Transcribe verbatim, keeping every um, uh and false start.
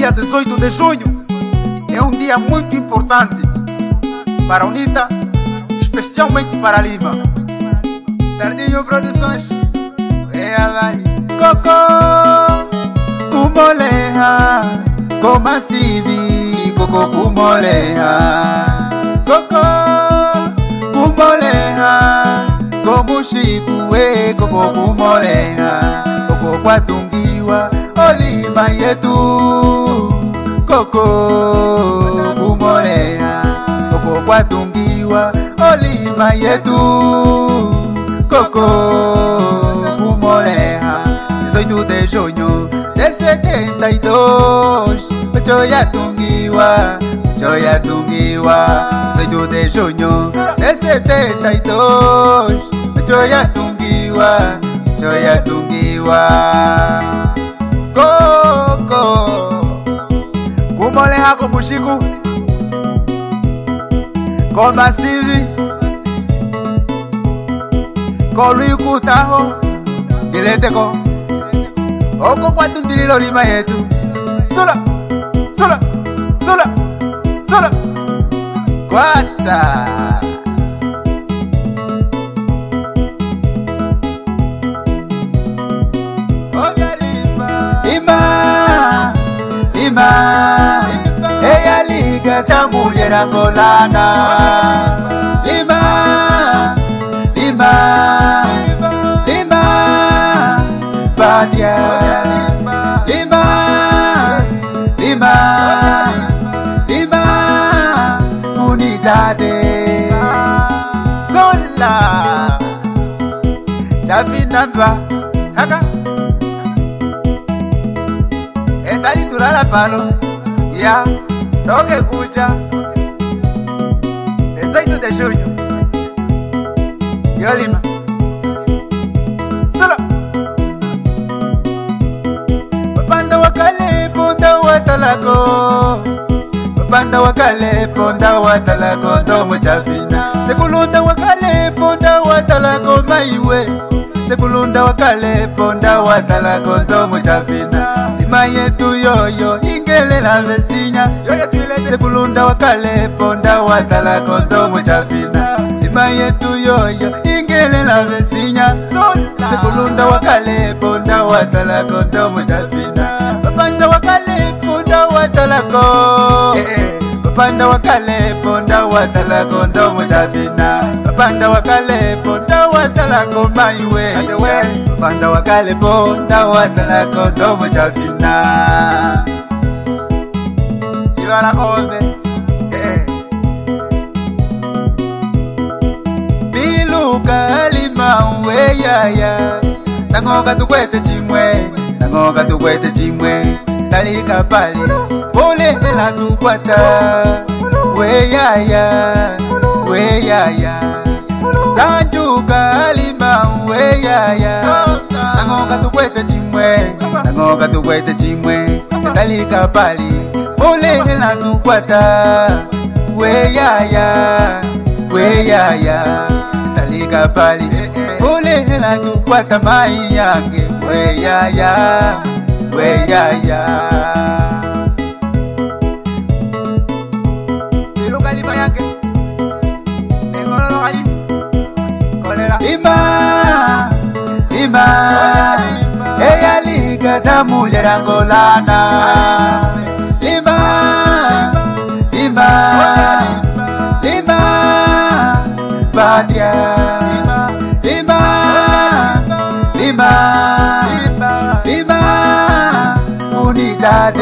dia dezoito de junho é um dia muito importante para a UNITA, especialmente para Lima. Tardinho Produções, é a Vale. Coco, Kumoleha, Komasivi, Coco Kumoleha. Coco, Kumoleha, Komushiku, e Coco Kumoleha. Coco Kwatungiwa, Olima yetu. Coco Kumoleha, Coco Kwatungiwa, Olima yetu. Coco Kumoleha, dezoito de junho de setenta e dois. Joia Tungiwa, Joia Tungiwa, dezoito de junho de setenta e dois. Joia Tungiwa, Joia Tungiwa. Coco Kumoleha Komushiku, Komasivi, Koluiku taho, Gileteko, Oko Kwatundililo Lima yetu. Sola, sola, sola, sola, Kwata. Oga Lima, Ima, Ima, Eya liga ta mulher angolana. Lima, Lima, Lima, Pátria. Lima, Lima, Lima, unidade. Sola, Chavinandwa, Haka, Etali Turala Palo, Ya, Toque Kucha, dezoito de junho, Yolima. Sola, Papanda wakale ponda watalako, Papanda wakale ponda watalako, Ndomo Chavina. Sekulunda wakale ponda watalako maiwe, Sekulunda wakale ponda watalako, Ndomo Chavina. Lima yetu yoyo ingele la vesinya, Sekulunda wakale ponda watalako, Ndomo Chavina. Lima yetu yoyo ingele la vesinya, Sekulunda wakale ponda watalako, Ndomo Chavina. Papanda wakale ponda watalako, Papanda wakale ponda watalako, Ndomo Chavina. Papanda wakale ponda watalako maiwe, Papanda wakale ponda watalako, Ndomo Chavina. Chivala Ome, Biluka Lima Weyaya, Nangoka tukwete chimwe, Nangoka tukwete chimwe, Talika pali, Pole hela tukwata. Weyaya, Weyaya, Sanjuka Lima Weyaya, Nangoka tukwete chimwe, Nangoka tukwete chimwe, Talika pali, Pole hela tukwata. Weyaya, Weyaya, Talika pali, Pole hela tukwata mai yange. Weyaya, Weyaya, Biluka Lima yange, Nengololo kali, Kolera. Lima, Lima, Eya liga ta mulher angolana. Lima, Lima, Lima, Pátria. Lima, Lima, Lima, unidade.